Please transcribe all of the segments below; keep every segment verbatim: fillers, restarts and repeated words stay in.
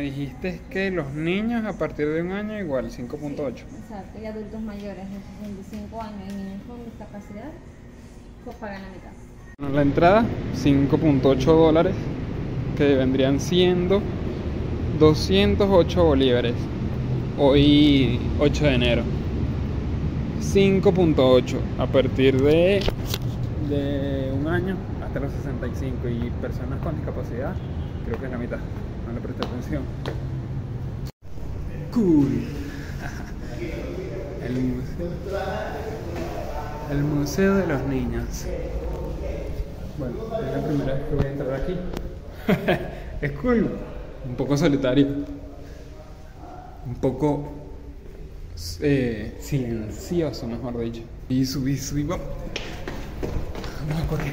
dijiste que los niños a partir de un año igual, cinco punto ocho. Exacto, y adultos mayores de sesenta y cinco años y niños con discapacidad, pues pagan la mitad. Bueno, la entrada, cinco punto ocho dólares, que vendrían siendo doscientos ocho bolívares. Hoy, ocho de enero. cinco punto ocho a partir de, de un año hasta los sesenta y cinco, y personas con discapacidad creo que es la mitad, no le presté atención. Cool. El museo, el museo de los niños. Bueno, es la primera vez que voy a entrar aquí. Es cool, un poco solitario, un poco Eh, silencioso, mejor dicho. Y subí, subí, vamos. Vamos a correr.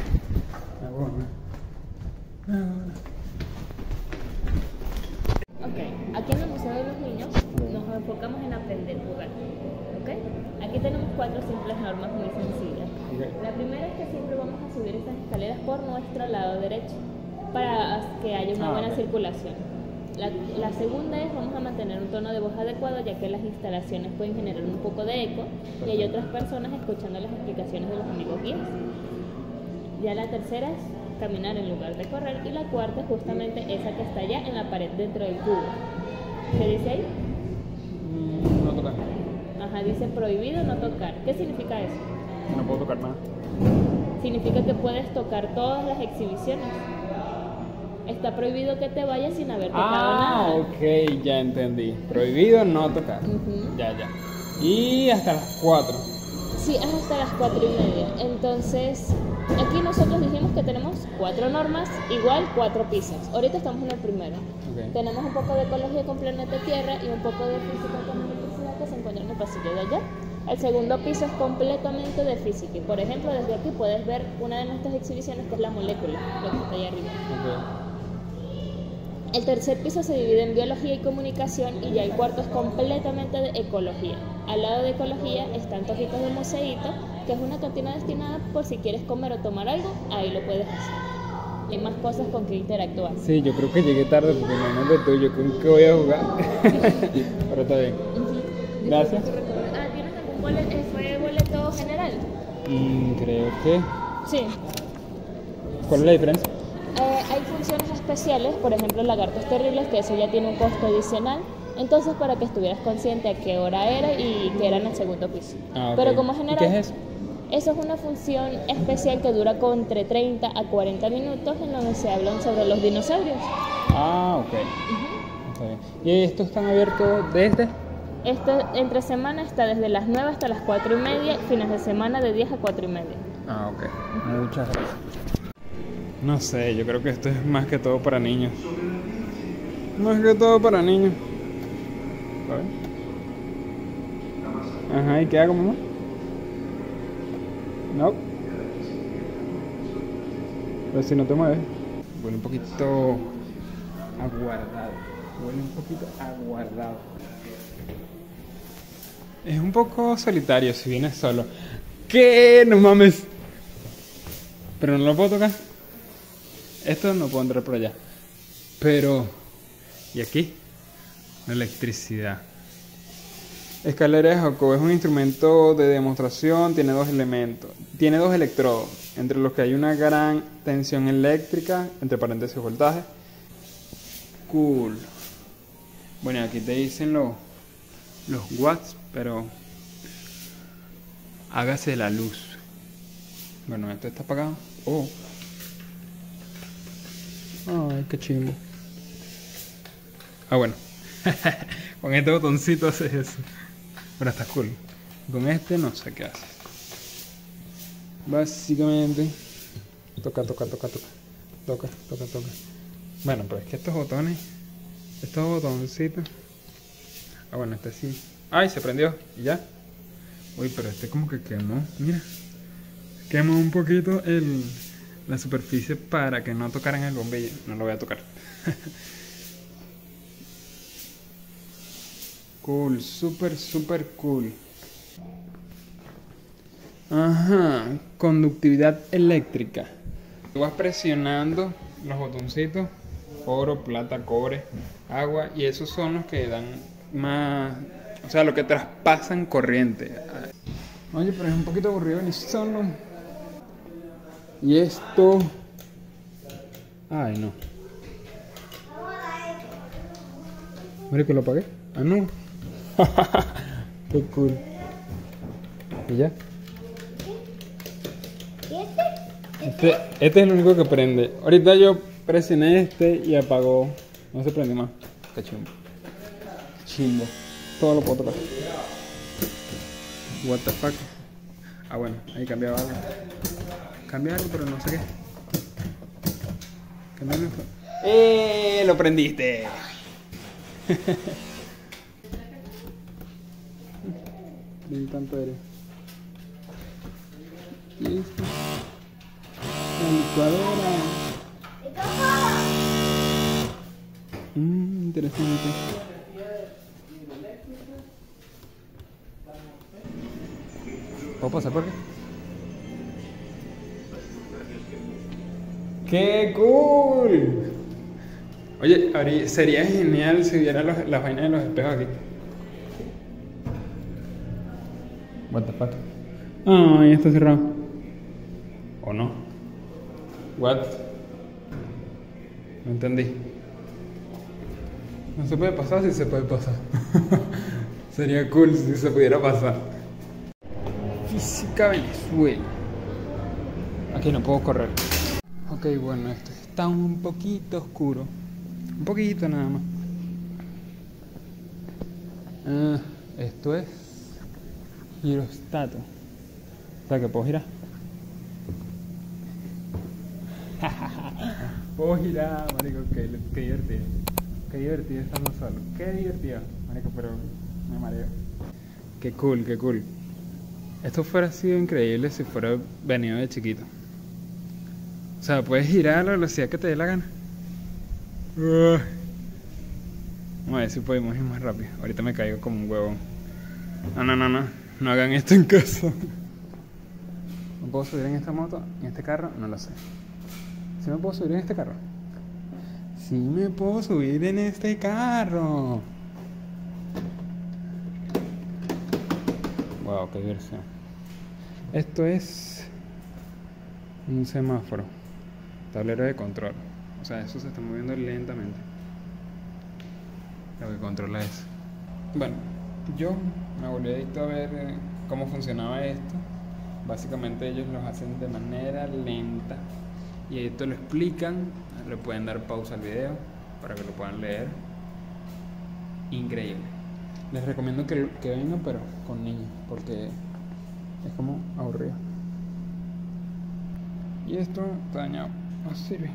Ok, aquí en el Museo de los Niños nos enfocamos en aprender a jugar. ¿Ok? Aquí tenemos cuatro simples normas muy sencillas. Okay. La primera es que siempre vamos a subir estas escaleras por nuestro lado derecho para que haya una ah, buena okay. circulación. La, la segunda es vamos a mantener un tono de voz adecuado, ya que las instalaciones pueden generar un poco de eco y hay otras personas escuchando las explicaciones de los amigos guías. Ya la tercera es caminar en lugar de correr, y la cuarta es justamente esa que está allá en la pared dentro del cubo. ¿Qué dice ahí? Mm, no tocar. Ajá, dice prohibido no tocar. ¿Qué significa eso? No puedo tocar nada. Significa que puedes tocar todas las exhibiciones. Está prohibido que te vayas sin haber tocado ah, nada. Ah, ok, ya entendí. Prohibido no tocar. Uh-huh. Ya, ya. Y hasta las cuatro. Sí, es hasta las cuatro y media. Entonces, aquí nosotros dijimos que tenemos cuatro normas, igual cuatro pisos. Ahorita estamos en el primero. Okay. Tenemos un poco de ecología con planeta Tierra y un poco de física con electricidad, que se encuentra en el pasillo de allá. El segundo piso es completamente de física. Y, por ejemplo, desde aquí puedes ver una de nuestras exhibiciones, que es la molécula, lo que está allá arriba. Okay. El tercer piso se divide en biología y comunicación, y ya el cuarto es completamente de ecología. Al lado de ecología están Tojitos de Museíto, que es una cantina destinada por si quieres comer o tomar algo, ahí lo puedes hacer. Hay más cosas con que interactuar. Sí, yo creo que llegué tarde porque no es de tuyo, ¿con qué voy a jugar? Pero está bien. Uh-huh. Gracias. Ah, ¿tienes algún boleto, fue boleto general? Mm, creo que... Sí. ¿Cuál es la diferencia? Eh, hay funciones especiales, por ejemplo Lagartos Terribles, que eso ya tiene un costo adicional. Entonces, para que estuvieras consciente a qué hora era y que era en el segundo piso. Ah, okay. Pero como general, ¿qué es eso? Eso es una función especial que dura con entre treinta a cuarenta minutos, en donde se hablan sobre los dinosaurios. Ah, ok. Uh-huh. Está bien. ¿Y estos están abiertos desde? Esto entre semana está desde las nueve hasta las cuatro y media, fines de semana de diez a cuatro y media. Ah, ok. Uh-huh. Muchas gracias. No sé, yo creo que esto es más que todo para niños. Más que todo para niños. A ver. Ajá, ¿y qué hago, mamá? No. Pero si no te mueves. Huele un poquito aguardado. Huele un poquito aguardado. Es un poco solitario si vienes solo. ¿Qué? No mames. Pero no lo puedo tocar. Esto no puedo entrar por allá. Pero... ¿y aquí? La electricidad. Escalera de Jacob es un instrumento de demostración. Tiene dos elementos. Tiene dos electrodos, entre los que hay una gran tensión eléctrica, entre paréntesis voltaje. Cool. Bueno, aquí te dicen los, los watts, pero hágase la luz. Bueno, esto está apagado. Oh. Ay, qué chimbo. Ah, bueno. Con este botoncito haces eso. Pero está cool. Con este no sé qué hace. Básicamente toca, toca, toca, toca. Toca, toca, toca. Bueno, pero es que estos botones, estos botoncitos. Ah, bueno, este sí. Ay, se prendió. Y ya. Uy, pero este como que quemó. Mira. Quemó un poquito el, la superficie para que no tocaran el bombillo. No lo voy a tocar. Cool, super, super cool. Ajá, conductividad eléctrica. Tú vas presionando los botoncitos oro, plata, cobre, agua, y esos son los que dan más, o sea, los que traspasan corriente. Oye, pero es un poquito aburrido venir solo. Y esto... Ay, no. Marico, ¿lo apagué? Ah, no. Qué cool. ¿Y ya? Este, este es el único que prende. Ahorita yo presioné este y apagó. No se prende más. Qué chimbo. Chimbo. Todo lo puedo tocar. What the fuck. Ah, bueno, ahí cambiaba algo. Cambia algo, pero no sé qué. Cambia algo. ¡Eh! ¡Lo prendiste! Bien tanto eres. Y esto. La licuadora. Mmm, interesante. ¿Puedo pasar por qué? ¡Qué cool! Oye, Ari, sería genial si hubiera los, las vainas de los espejos aquí. What the fuck? Ay, está cerrado. ¿O no? What? No entendí. No se puede pasar, sí se puede pasar. Sería cool si se pudiera pasar. Física Venezuela. Aquí no puedo correr. Ok, bueno, esto está un poquito oscuro. Un poquito nada más. Ah, esto es girostato. O sea que puedo girar. Puedo girar, marico, qué, qué divertido. Qué divertido estando solo. Qué divertido, marico, pero me mareo. Qué cool, qué cool. Esto fuera sido increíble si fuera venido de chiquito. O sea, puedes girar a la velocidad que te dé la gana. Uh. Vamos a ver si podemos ir más rápido. Ahorita me caigo como un huevón. No, no, no, no. No hagan esto en casa. ¿No puedo subir en esta moto? ¿En este carro? No lo sé. ¿Sí me puedo subir en este carro? Sí me puedo subir en este carro. Wow, qué diversión. Esto es un semáforo. Tablero de control. O sea, eso se está moviendo lentamente. Lo que controla eso. Bueno, yo me volví adicto a ver eh, cómo funcionaba esto. Básicamente ellos lo hacen de manera lenta. Y esto lo explican. Le pueden dar pausa al video para que lo puedan leer. Increíble. Les recomiendo que, que vengan, pero con niños, porque es como aburrido. Y esto está dañado. No sirve.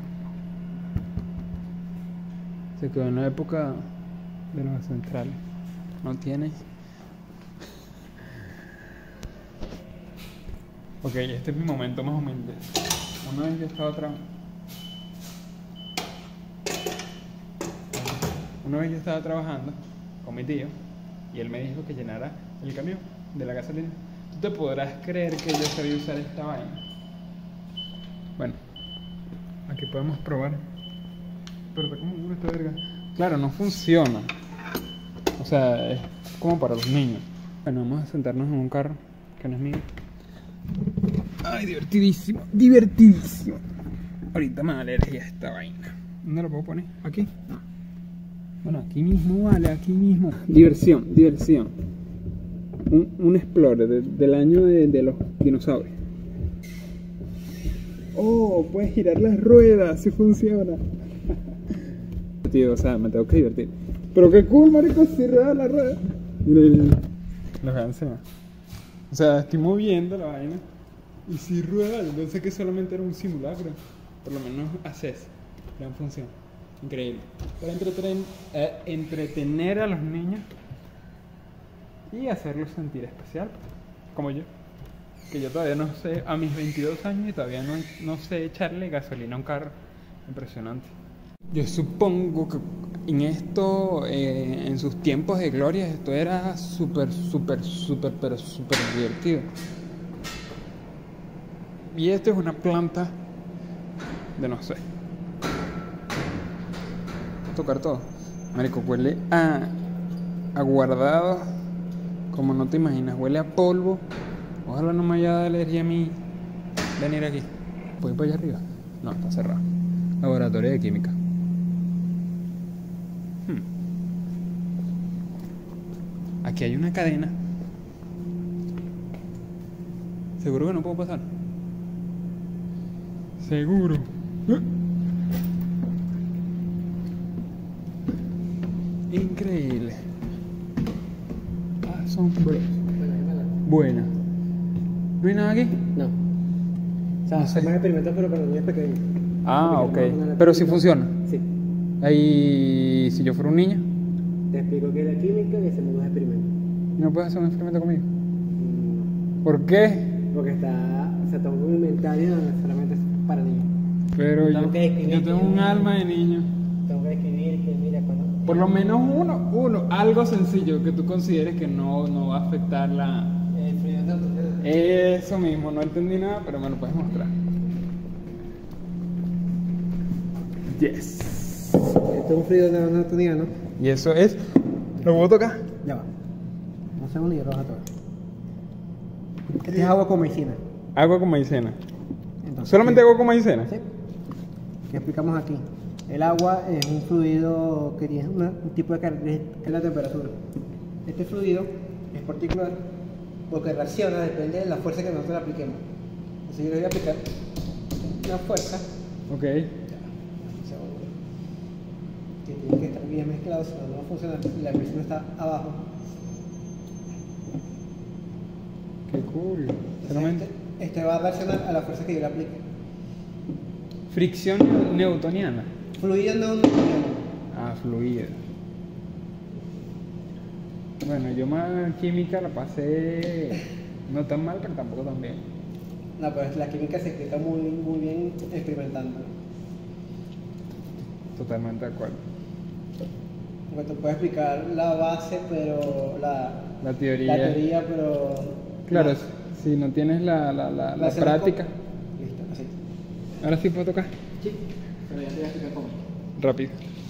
Se quedó en la época de los centrales. No tiene. Ok, este es mi momento más humilde. Una vez yo estaba trabajando. Una vez yo estaba trabajando con mi tío y él me dijo que llenara el camión de la gasolina. Tú te podrás creer que yo sabía usar esta vaina. Bueno, aquí podemos probar. Pero está como duro esta verga. Claro, no funciona. O sea, es como para los niños. Bueno, vamos a sentarnos en un carro que no es mío. Ay, divertidísimo, divertidísimo. Ahorita me da alergia esta vaina. ¿Dónde lo puedo poner? ¿Aquí? Bueno, aquí mismo, vale, aquí mismo. Diversión, diversión. Un, un Explorer de, del año de, de los dinosaurios. Oh, puedes girar las ruedas, si funciona. Tío, o sea, me tengo que divertir. Pero qué cool, marico, si rueda la rueda. Mira, mira, mira. Los vean encima. O sea, estoy moviendo la vaina. Y si rueda, yo pensé que solamente era un simulacro. Por lo menos hace eso. Gran función. Increíble. Para entretener, eh, entretener a los niños y hacerlos sentir especial, como yo. Que yo todavía no sé, a mis veintidós años y todavía no, no sé echarle gasolina a un carro. Impresionante. Yo supongo que en esto, eh, en sus tiempos de gloria, esto era súper, súper, súper, pero súper divertido. Y esto es una planta de no sé. a tocar todo. Marico, huele a, a guardado, como no te imaginas, huele a polvo. Ojalá no me haya dado alergia a mí venir aquí. ¿Puedo ir para allá arriba? No, está cerrado. Laboratorio de química. Hmm. Aquí hay una cadena. ¿Seguro que no puedo pasar? Seguro. Increíble. Asombroso. Buena. ¿No hay nada aquí? No. O sea, No sé. son más experimentos, pero para niños pequeños. Ah, Porque ok. no- no- Pero si funciona. Sí. Ahí, si yo fuera un niño, Te explico qué es la química y hacemos los experimentos. ¿no puedes hacer un experimento conmigo? Mm, ¿Por qué? Porque está, o sea, tengo un inventario donde solamente es para niños. Pero Tengo yo, que escribir yo tengo que- un alma de niño. Tengo que escribir que mira cuando. Por lo menos uno, uno, algo sencillo que tú consideres que no, no va a afectar la... El fluido de autoridad. Eso mismo, no entendí nada, pero me lo puedes mostrar. Yes. Esto es un fluido de autoridad, ¿no? Y eso es... ¿Lo puedo tocar? Ya va. Un segundo y yo lo bajo todo. Este es agua con medicina. Agua con maicena. Entonces, ¿Solamente ¿qué- agua con maicena? Sí. ¿Qué explicamos aquí? El agua es un fluido que tiene una- un tipo de característica, que es la temperatura. Este fluido es particular porque reacciona, depende de la fuerza que nosotros le apliquemos. Entonces yo le voy a aplicar una fuerza Ok. un segundo, que tiene que estar bien mezclado, si no, no va a funcionar. Y la presión está abajo. Qué cool. Entonces, Solamente... Este, este va a reaccionar a la fuerza que yo le aplique. Fricción newtoniana. Fluido no no- Ah, fluido. Bueno, yo más química la pasé no tan mal, pero tampoco tan bien. No, pero la química se explica muy, muy bien experimentando. Totalmente de acuerdo. Porque tú puedes explicar la base, pero la, La teoría. la teoría, pero Claro, no. si no tienes la, la, la, la hacemos práctica. con- Listo, así. Ahora sí puedo tocar. Sí, pero ya te voy a explicar cómo. Rápido.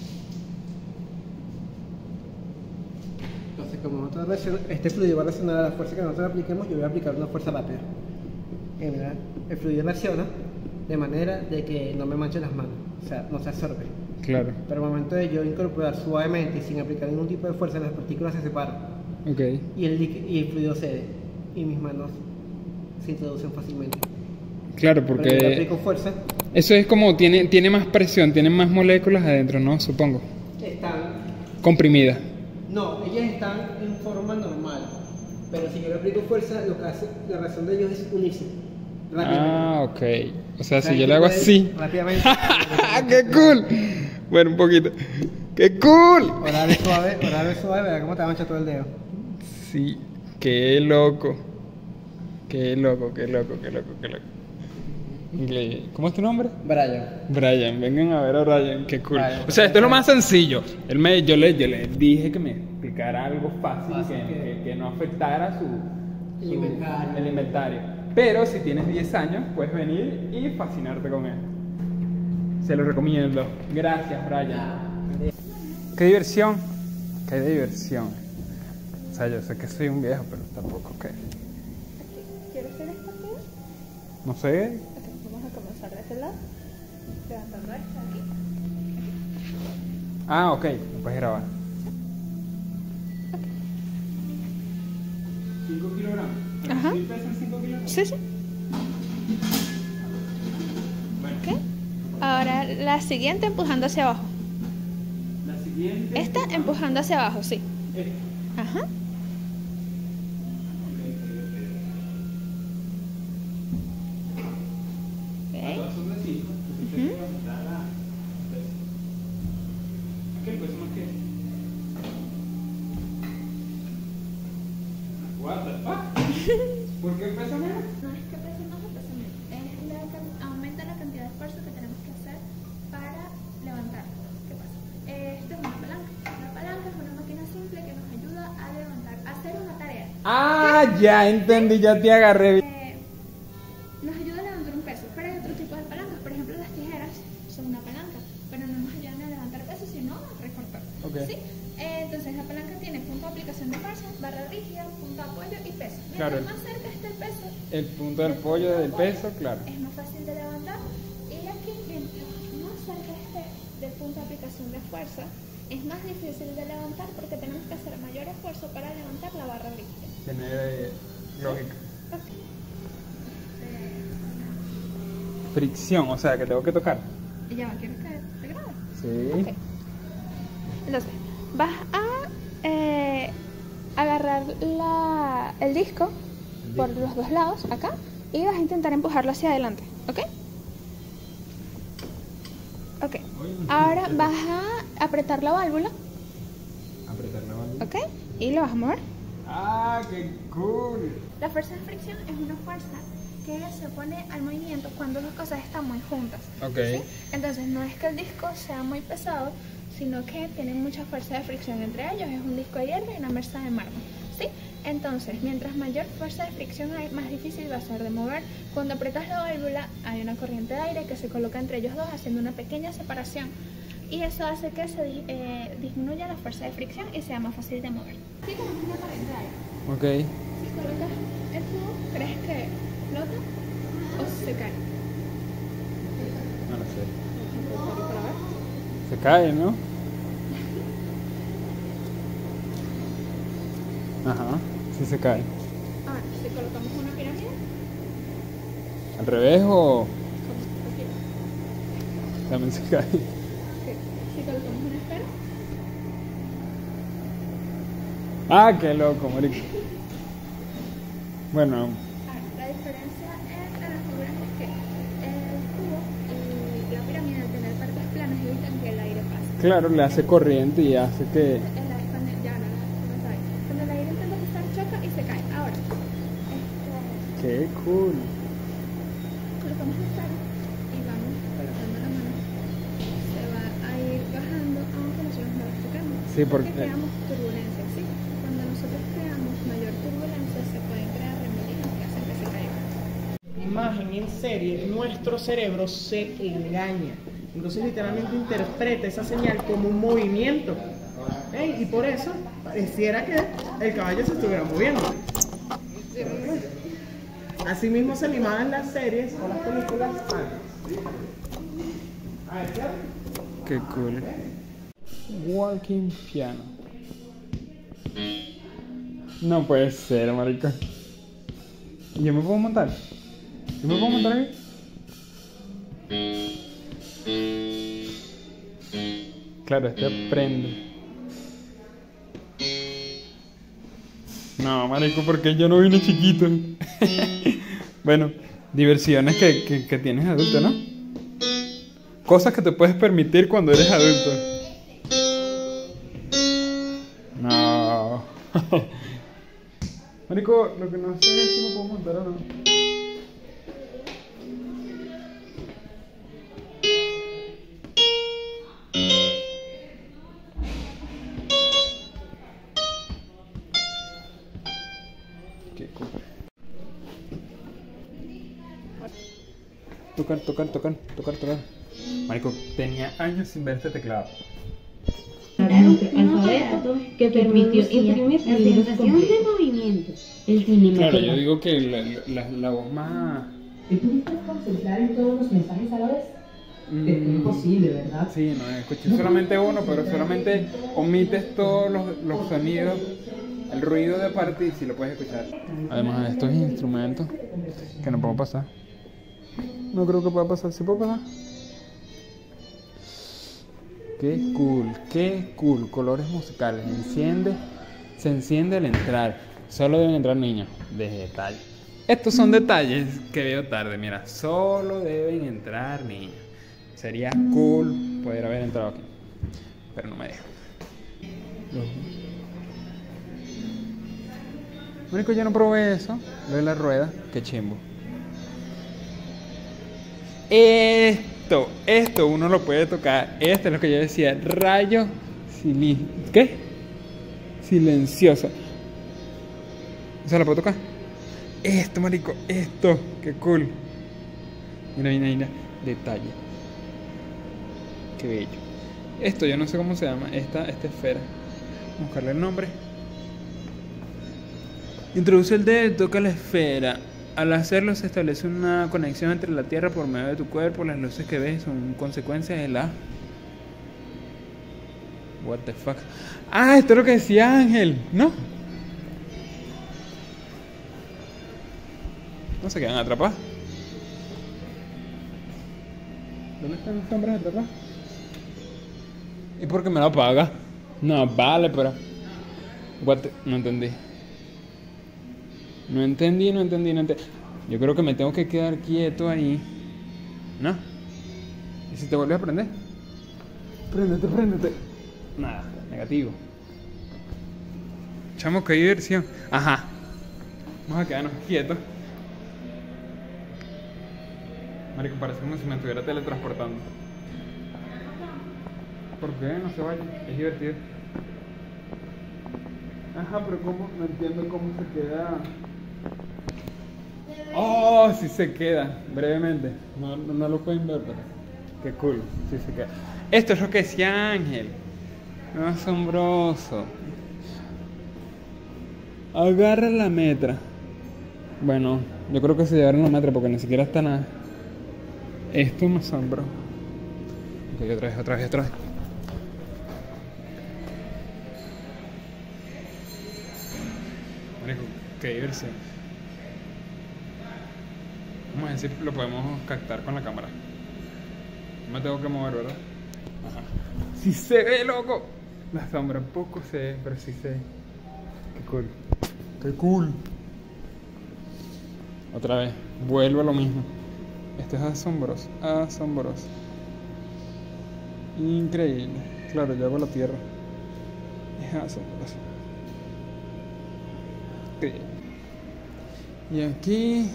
Entonces, como nosotros reacciona- este fluido va a reaccionar a la fuerza que nosotros apliquemos, yo voy a aplicar una fuerza rápida. Y mira, el fluido reacciona de manera de que no me manche las manos, o sea, no se absorbe. Claro. Pero al momento de yo incorporar suavemente y sin aplicar ningún tipo de fuerza, las partículas se separan Ok. y el, líqui- y el fluido cede y mis manos se introducen fácilmente. Claro, Pero yo le porque aplico fuerza, eso es como tiene, tiene más presión, tiene más moléculas adentro, ¿no? Supongo. están, Comprimida. no, ellas están en forma normal, pero si yo le aplico fuerza, lo que hace, la reacción de ellos es unirse rápidamente. Ah, ok. O sea, O sea, si yo tú le hago puedes así. Rápidamente. ¡Qué cool! Bueno, un poquito. ¡Qué cool! Orar suave, orar suave, verá cómo te mancha todo el dedo. Sí, qué loco. Qué loco, qué loco, qué loco, qué loco. Increíble. ¿Cómo es tu nombre? Brian. Brian, vengan a ver a Brian, qué cool. Brian, O sea, esto es lo más sencillo. Él me, yo, le, yo le dije que me explicara algo fácil, Fácil, que, que- que, que no afectara su, El su- inventario. el inventario. Pero si tienes diez años, puedes venir y fascinarte con él. Se lo recomiendo. Gracias, Brian. Qué diversión. Qué diversión. O sea, yo sé que soy un viejo, pero tampoco que... ¿Quieres hacer esto aquí? No sé. Ok, vamos a comenzar de ese lado. Levantando esto aquí. Ah, ok. Lo puedes grabar. cinco kilogramos. Ajá. ¿Sí pesan cinco kilogramos? Sí, sí. Bueno, Ok. Ahora la siguiente empujando hacia abajo. la siguiente... Esta empujando hacia abajo, sí. Esta. Ajá. Ok, ok, ok. Ok. Todas son de cinco. Entonces Ujú. te voy a mostrar la- el peso. ¿Qué peso más que? What the fuck? ¿Por qué pesa menos? No es que pese más o pese menos, es la can- aumenta la cantidad de esfuerzo que tenemos que hacer para levantar. ¿Qué pasa? Eh, Esto es una palanca. La palanca es una máquina simple que nos ayuda a levantar, a hacer una tarea. Ah, ya entendí, ya te agarré. Eh, nos ayuda a levantar un peso, pero hay otro tipo de palancas. Por ejemplo, las tijeras son una palanca, pero no nos ayudan a levantar peso, sino a barra rígida, punto de apoyo y peso. Mientras Claro. más cerca esté el peso, El punto del pollo del peso, claro. es más fácil de levantar. Y aquí, mientras más cerca esté del punto de aplicación de fuerza, es más difícil de levantar porque tenemos que hacer mayor esfuerzo para levantar la barra rígida. Tiene eh, lógica. Ok. Fricción, o sea que tengo que tocar. Y ya va, ¿quieres que te grabe? Sí. Ok. Entonces, vas a eh, agarrar la, el disco por los dos lados, acá, y vas a intentar empujarlo hacia adelante, ¿ok? Ok. Ahora vas a apretar la válvula, Apretar la válvula. ¿ok? Y lo vas a mover. Ah, qué cool. La fuerza de fricción es una fuerza que se opone al movimiento cuando las cosas están muy juntas. Ok. ¿Sí? Entonces no es que el disco sea muy pesado, sino que tiene mucha fuerza de fricción entre ellos. Es un disco de hierro y una mesa de mármol. ¿Sí? Entonces, mientras mayor fuerza de fricción hay, más difícil va a ser de mover. Cuando apretas la válvula, hay una corriente de aire que se coloca entre ellos dos, haciendo una pequeña separación. Y eso hace que se di- eh, disminuya la fuerza de fricción y sea más fácil de mover. Sí, tenemos una corriente de aire. Ok. Si colocas el tubo, ¿crees que flota o se cae? No lo sé. Para ver. Se cae, ¿no? Ajá, sí se cae. Ahora, si colocamos una pirámide, ¿Al revés o como aquí. también se cae? Ok. Si colocamos una esfera, Ah, qué loco, marico. Bueno, ahora, la diferencia entre las figuras es que el tubo y la pirámide, al tener partes planas, evitan que el aire pase. claro, le hace corriente y hace que... El aire, cuando, ya no, no sabe. Cuando el aire intenta pasar, choca y se cae. Ahora, este, Qué cool. colocamos la esfera y vamos colocando la mano. Se va a ir bajando aunque nosotros no la toquemos. Sí, porque- creamos turbulencia, ¿sí? Cuando nosotros creamos mayor turbulencia, se pueden crear remolinos que hacen que se caiga. Imagen en serie, nuestro cerebro se engaña. Entonces literalmente interpreta esa señal como un movimiento. ¿Eh? Y por eso pareciera que el caballo se estuviera moviendo. Así mismo se animaban las series o las películas antes. A ver, ¿ya? Qué cool. Walking piano. No puede ser, marico. ¿Y yo me puedo montar? ¿Yo me puedo montar aquí? Claro, este prende. No, marico, porque yo no vine chiquito. Bueno, diversiones que, que, que tienes adulto, ¿no? Cosas que te puedes permitir cuando eres adulto. No. Marico, lo que no sé es si me puedo montar o no. Qué cool. Tocar, tocar, tocar, tocar, tocar. Marico, tenía años sin ver este teclado. alfabeto que permitió imprimir la sensación de movimiento. El Claro, yo cinematográfico. digo que la, la, la voz más... ¿Te pudiste concentrar en todos los mensajes a la vez? mm, Es imposible, ¿verdad? Sí, no, escuché solamente uno, pero solamente omites todos los, los sonidos, el ruido de parte y si lo puedes escuchar. Además de estos instrumentos que no puedo pasar. No creo que pueda pasar, ¿sí puedo pasar? Qué cool, qué cool, colores musicales, enciende, se enciende al entrar, solo deben entrar niños, detalle. Estos son detalles que veo tarde, mira, solo deben entrar niños. Sería cool poder haber entrado aquí, pero no me dejo. Único, yo no probé eso, lo de la rueda, qué chimbo. Esto, esto uno lo puede tocar. Esto es lo que yo decía, rayo sili ¿qué? Silencioso. ¿Se lo puedo tocar? Esto, marico, esto, qué cool. Mira, mira, mira, detalle. Qué bello. Esto yo no sé cómo se llama, esta, esta esfera. Vamos a buscarle el nombre. Introduce el dedo y toca la esfera. Al hacerlo se establece una conexión entre la tierra por medio de tu cuerpo. Las luces que ves son consecuencias de la... What the fuck. Ah, esto es lo que decía Ángel, ¿no? No se quedan atrapados. ¿Dónde están las sombras atrapadas? ¿Y por qué me lo apaga? No, vale, pero... What the... No entendí. No entendí, no entendí, no entendí. Yo creo que me tengo que quedar quieto ahí. ¿No? ¿Y si te vuelves a prender? Préndete, préndete. Nada, negativo. Chamo, qué diversión. Ajá. Vamos a quedarnos quietos. Marico, parece como si me estuviera teletransportando. ¿Por qué? No se vaya. Es divertido. Ajá, pero ¿cómo? No entiendo cómo se queda. Oh, sí se queda. Brevemente. No, no, no lo pueden ver, pero... Qué cool. Sí se queda. Esto es lo que decía Ángel. Asombroso. Agarra la metra. Bueno, yo creo que se llevaron la metra porque ni siquiera está nada. Esto me asombró. Ok, otra vez, otra vez, otra vez. Marico, qué diversión. Vamos a ver si lo podemos captar con la cámara. No me tengo que mover, ¿verdad? Ajá. ¡Sí se ve, loco! La sombra poco se ve, pero sí se ve. Qué cool. Qué cool. Otra vez, vuelvo a lo mismo. Esto es asombroso, asombroso. Increíble. Claro, yo hago la tierra. Es asombroso. Increíble. Y aquí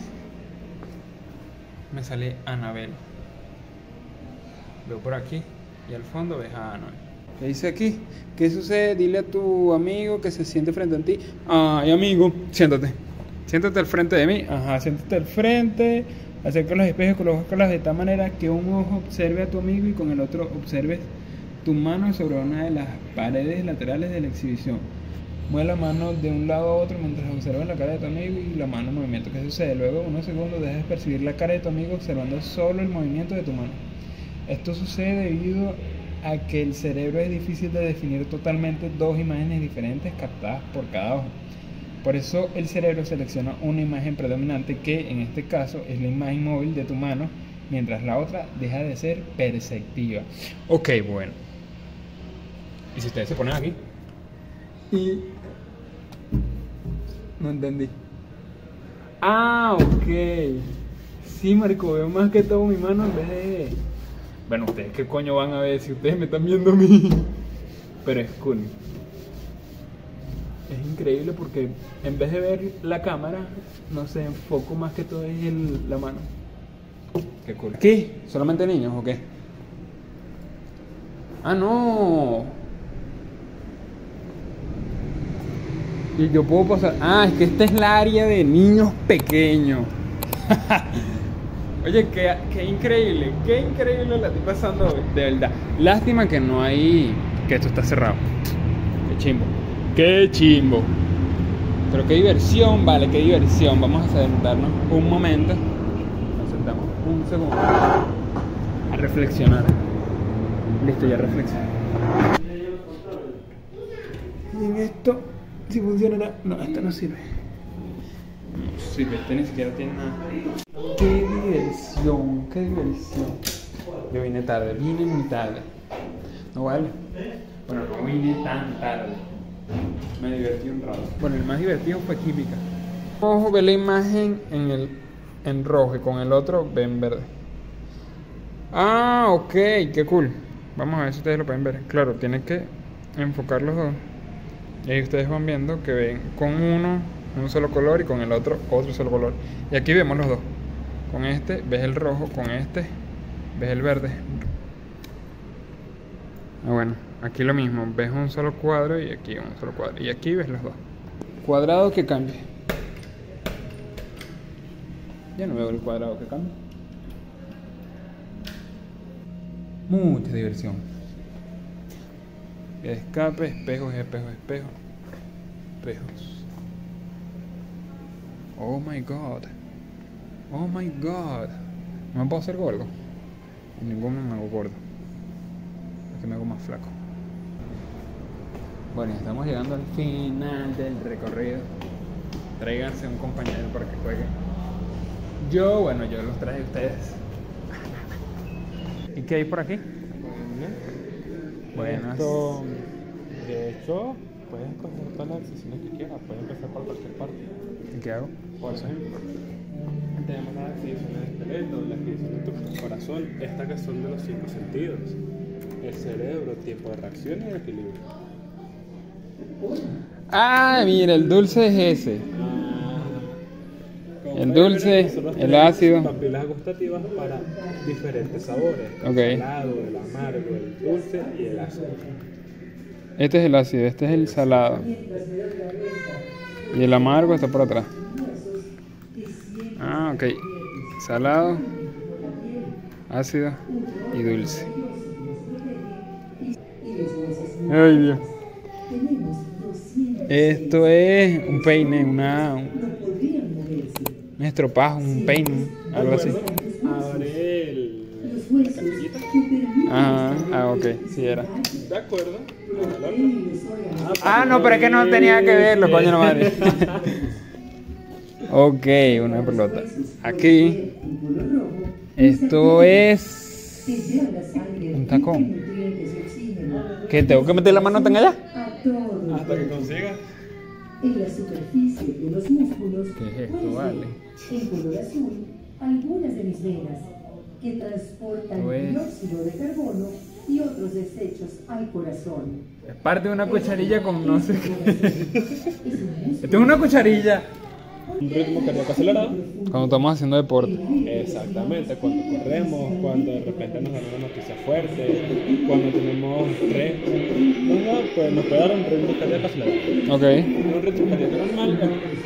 me sale Anabel. Veo por aquí y al fondo ves a Anabel. ¿Qué dice aquí? ¿Qué sucede? Dile a tu amigo que se siente frente a ti. Ay, amigo, siéntate. Siéntate al frente de mí. Ajá, siéntate al frente. Acerca los espejos, colócalos de tal manera que un ojo observe a tu amigo y con el otro observes tu mano sobre una de las paredes laterales de la exhibición. Mueve la mano de un lado a otro mientras observas la cara de tu amigo y la mano en movimiento. ¿Qué sucede? Luego, unos segundos, dejas percibir la cara de tu amigo observando solo el movimiento de tu mano. Esto sucede debido a que el cerebro es difícil de definir totalmente dos imágenes diferentes captadas por cada ojo. Por eso el cerebro selecciona una imagen predominante que en este caso es la imagen móvil de tu mano, mientras la otra deja de ser perceptiva. Ok, bueno. ¿Y si ustedes se ponen aquí? Y... No entendí. Ah, ok. Sí, marico, veo más que todo mi mano en vez de... Bueno, ustedes qué coño van a ver si ustedes me están viendo a mí. Pero es cool. Es increíble porque en vez de ver la cámara, no sé, enfoco más que todo en el, la mano. Qué cool. ¿Qué? ¿Solamente niños o qué? Ah, no. Y yo puedo pasar. Ah, es que esta es la área de niños pequeños. Oye, qué, qué increíble, qué increíble la estoy pasando hoy, de verdad. Lástima que no hay. Que esto está cerrado. Qué chimbo. Qué chimbo. Pero qué diversión, vale, qué diversión. Vamos a sentarnos un momento. Nos sentamos un segundo a reflexionar. Listo, ya reflexioné. Y en esto, si funcionará. No, esto no sirve. No sirve, este ni siquiera tiene nada. Qué diversión, qué diversión. Yo vine tarde, vine muy tarde. No vale. Bueno, no vine tan tarde. Me divertí un rato. Bueno, el más divertido fue química. Ojo, ve la imagen en el en rojo y con el otro ve en verde. Ah, ok, qué cool. Vamos a ver si ustedes lo pueden ver. Claro, tienen que enfocar los dos. Y ahí ustedes van viendo que ven con uno un solo color y con el otro otro solo color. Y aquí vemos los dos. Con este ves el rojo, con este ves el verde. Ah, bueno, aquí lo mismo, ves un solo cuadro y aquí un solo cuadro. Y aquí ves los dos. Cuadrado que cambie. Ya no veo el cuadrado que cambie. Mucha diversión. Escape, espejos, espejos, espejos. Espejos. Oh my god. Oh my god. ¿No me puedo hacer gordo? En ninguno me hago gordo. Es que me hago más flaco. Bueno, estamos llegando al final del recorrido. Tráiganse un compañero para que juegue. Yo, bueno, yo los traje a ustedes. ¿Y qué hay por aquí? Buenas. Esto, de hecho, puedes escoger todas las decisiones que quieras. Puedes empezar por cualquier parte. ¿Y qué hago? Por ejemplo, tenemos las adquisiciones de esqueleto, las adquisiciones de tu corazón, estas que son de los cinco sentidos: el cerebro, tiempo de reacción y el equilibrio. Ah, mira, el dulce es ese. Como El pueden dulce, ver, nosotros el tenemos ácido. papilas gustativas para diferentes sabores: Ok. el salado, el amargo, el dulce y el ácido. Este es el ácido, este es el salado. Y el amargo está por atrás. Ah, ok. Salado, ácido y dulce. Ay, Dios. Esto es un peine, una, un, un estropajo, un peine, algo así. Abre el, la canillita. Ajá, ah, ok, sí era. De acuerdo. Ahora el otro. Ah, no, pero es que no tenía que verlo, coño, no madre. Ok, una pelota. Aquí. Esto es un tacón. ¿Qué? ¿Tengo que meter la mano tan allá? Hasta que consigas. En la superficie de los músculos, ¿Qué es esto, vale? en color azul, algunas de mis venas que transportan Pues- dióxido de carbono y otros desechos al corazón. Es parte de una cucharilla con no sé qué. Esto es una cucharilla. Un ritmo cardíaco acelerado. Cuando estamos haciendo deporte. Exactamente, cuando corremos, cuando de repente nos dan una noticia fuerte, cuando tenemos estrés, no, no, pues nos puede dar un ritmo cardíaco acelerado. Ok. Un ritmo cardíaco normal,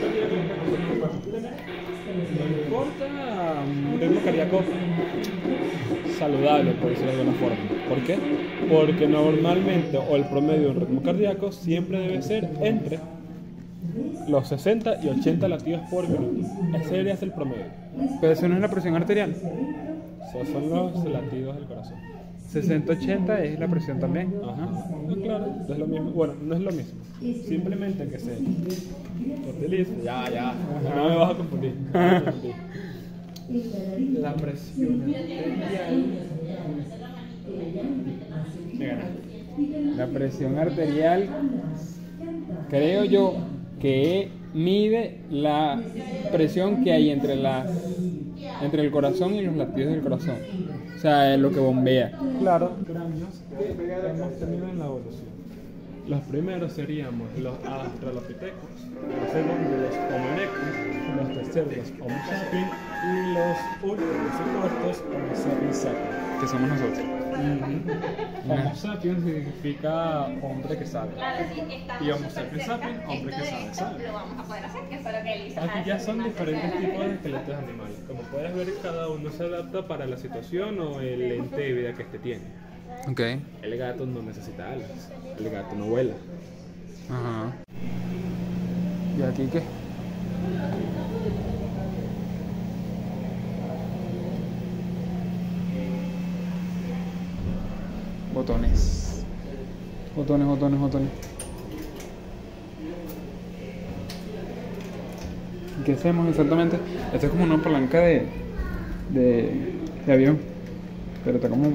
no importa, un ritmo cardíaco saludable, por decirlo de alguna forma. ¿Por qué? Porque normalmente, o el promedio de un ritmo cardíaco siempre debe ser entre los sesenta y ochenta latidos por minuto. Ese debería ser el promedio. Pero eso no es la presión arterial. Esos son los latidos del corazón. sesenta ochenta es la presión también. Ajá. No, claro, no es lo mismo. Bueno, no es lo mismo. Simplemente que se utiliza. Ya, ya. No me vas a confundir. No me vas a confundir. La presión arterial. Me ganaste. La presión arterial, creo yo, que mide la presión que hay entre las entre el corazón y los latidos del corazón. O sea, es lo que bombea. Claro, cambios que hemos tenido en la evolución. Los primeros seríamos los australopithecus, los segundos los Homo erectus, los terceros los Homo sapiens y los últimos y cuartos Homo sapiens sapiens. Que somos nosotros. Homo sapiens significa hombre que sabe. Y Homo sapiens sapiens, hombre que sabe, sabe. Lo vamos a poder hacer, que fue lo que él hizo. Aquí ya son diferentes tipos de esqueletos animales. Como puedes ver, cada uno se adapta para la situación o el ente de vida que este tiene. Ok. El gato no necesita alas, el gato no vuela. Ajá. ¿Y aquí qué? Botones. Botones, botones, botones. ¿Qué hacemos exactamente? Esto es como una palanca de, de, de avión. Pero está como...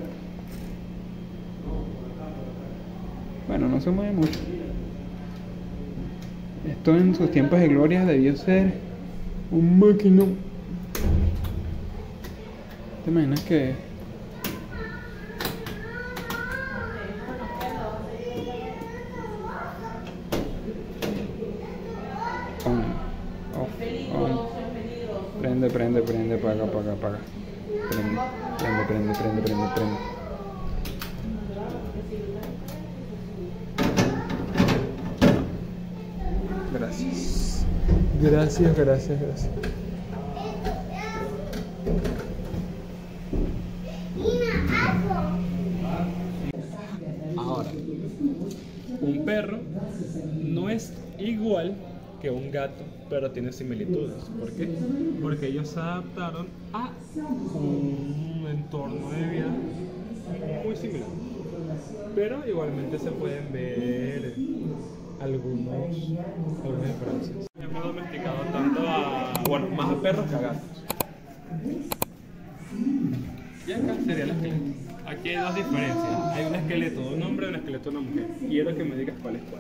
Bueno, no se mueve mucho. Esto en sus tiempos de gloria debió ser un maquinón. ¿Te imaginas que... On, off, on. Prende, prende, prende, apaga, apaga, apaga. Prende, prende, prende, prende, prende, prende. Gracias. Gracias, gracias, gracias. Ahora, un perro no es igual que un gato, pero tiene similitudes. ¿Por qué? Porque ellos se adaptaron a un entorno de vida muy similar. Pero igualmente se pueden ver algunos, algunas diferencias. Hemos domesticado tanto a, bueno, más a perros que a gatos. Y acá sería el esqueleto. Aquí hay dos diferencias. Hay un esqueleto de un hombre y un esqueleto de una mujer. Quiero que me digas cuál es cuál.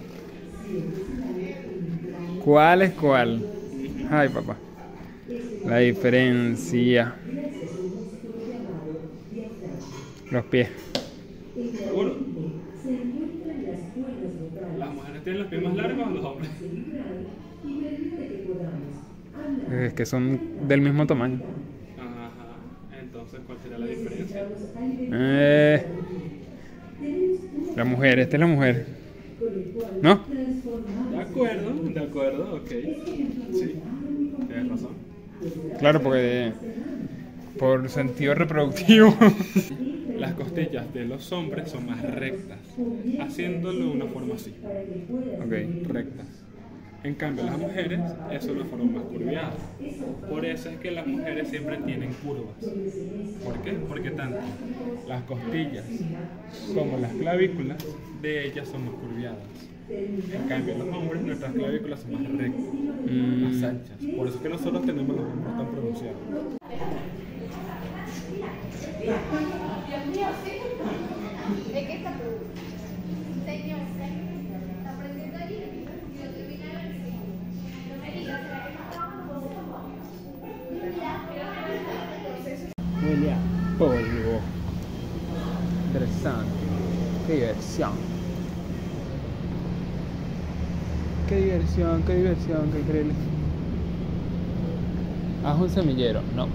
¿Cuál es cuál? Ay, papá. La diferencia. Los pies. Seguro. ¿Las mujeres tienen los pies más largos o los hombres? Es que son del mismo tamaño. Ajá. Entonces, ¿cuál sería la diferencia? Eh, la mujer, esta es la mujer. ¿No? De acuerdo, de acuerdo, ok. Sí, tienes razón. Claro, porque por sentido reproductivo. Las costillas de los hombres son más rectas, haciéndolo de una forma así. Ok. Rectas. En cambio, las mujeres es una forma más curviada. Por eso es que las mujeres siempre tienen curvas. ¿Por qué? Porque tanto las costillas como las clavículas de ellas son más curviadas. En cambio, los hombres, nuestras clavículas son más rectas, Mm. más anchas. Por eso es que nosotros tenemos los hombros tan pronunciados. ¿De qué está tu señor? ¿Está aprendiendo allí? Yo terminé de ver si no me digas, ¿será que no estamos? Huele a polvo. Interesante. Qué diversión. Qué diversión, qué diversión, qué increíble. ¿Haz un semillero? No.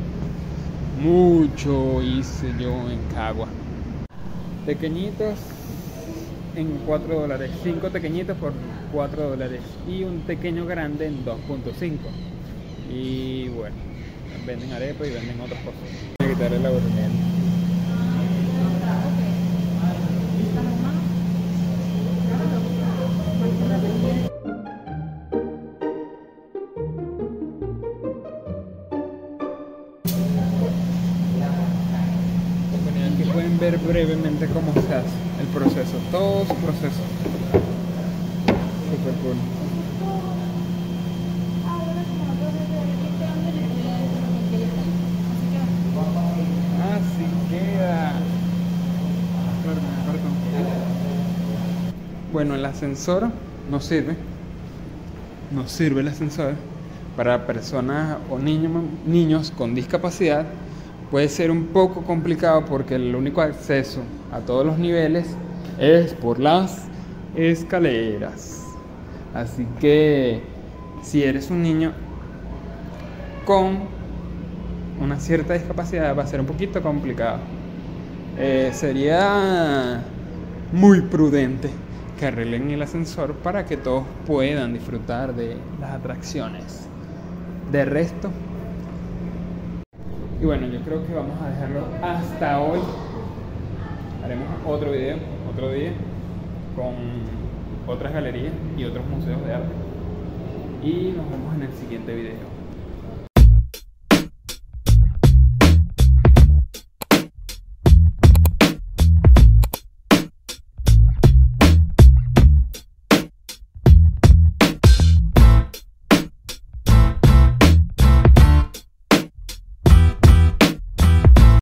Mucho hice yo en Cagua. Pequeñitos en cuatro dólares. cinco pequeñitos por cuatro dólares. Y un pequeño grande en dos punto cinco. Y bueno, venden arepas y venden otras cosas. Voy a quitar el aburrimiento. Bueno, aquí pueden ver brevemente cómo se hace el proceso, todo su proceso. Super cool. Así queda. Bueno, el ascensor no sirve. No sirve el ascensor para personas o niños, niños con discapacidad. Puede ser un poco complicado porque el único acceso a todos los niveles es por las escaleras. Así que si eres un niño con una cierta discapacidad va a ser un poquito complicado. Eh, sería muy prudente que arreglen el ascensor para que todos puedan disfrutar de las atracciones. De resto, y bueno, yo creo que vamos a dejarlo hasta hoy. Haremos otro video, otro día con otras galerías y otros museos de arte. Y nos vemos en el siguiente video.